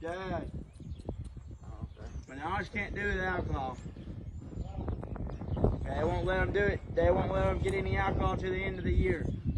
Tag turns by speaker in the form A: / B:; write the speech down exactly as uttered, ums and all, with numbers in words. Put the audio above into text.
A: Okay. Okay. But Bananas can't do with alcohol. Okay, they won't let them do it. They won't let them get any alcohol to the end of the year.